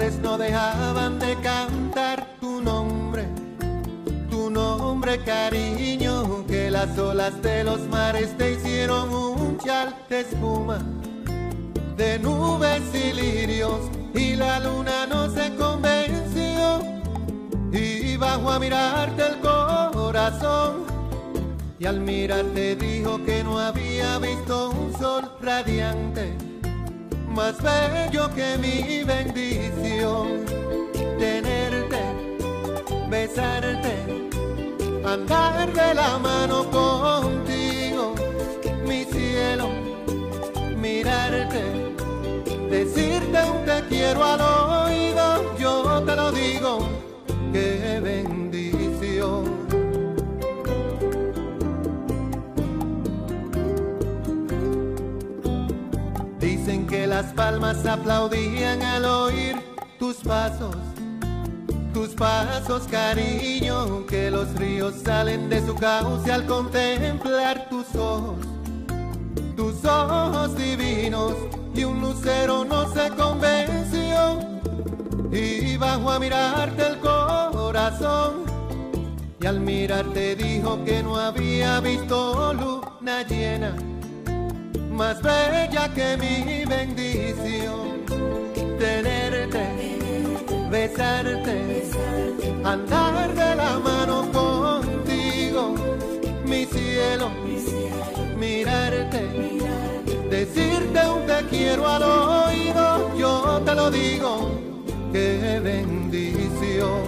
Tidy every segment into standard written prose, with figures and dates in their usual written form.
flores no dejaban de cantar tu nombre, cariño, que las olas de los mares te hicieron un chal de espuma, de nubes y lirios, y la luna no se convenció, y bajó a mirarte el corazón, y al mirarte dijo que no había visto un sol radiante, más bello que mi bendición. Tenerte, besarte, andar de la mano contigo, mi cielo, mirarte, decirte un te quiero al oído, yo te lo digo, qué bendición. Dicen que las palmas aplaudían al oír tus pasos, cariño, que los ríos salen de su cauce al contemplar tus ojos divinos, y un lucero no se convenció, y bajó a mirarte el corazón, y al mirarte dijo que no había visto luna llena, más bella que mi bendición. Tenerte, besarte, andar de la mano contigo, mi cielo, mirarte, decirte un te quiero al oído, yo te lo digo, qué bendición.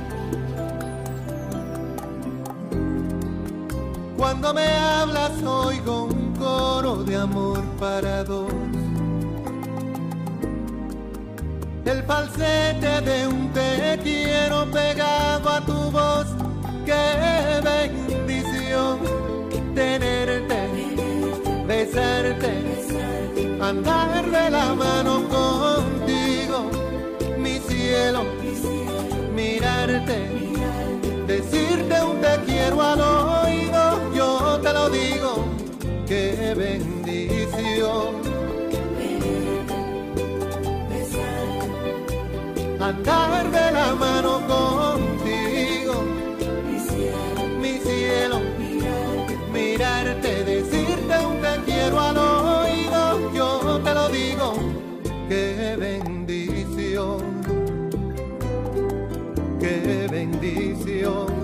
Cuando me hablas oigo un coro de amor para dos, el falsete de un te quiero pegado a tu voz, qué bendición. Tenerte, besarte, andar de la mano contigo, mi cielo, mirarte, decirte un te quiero al oído, yo te lo digo, qué bendición. Andar de la mano contigo, mi cielo, mirarte, decirte un te quiero al oído, yo te lo digo, qué bendición, qué bendición.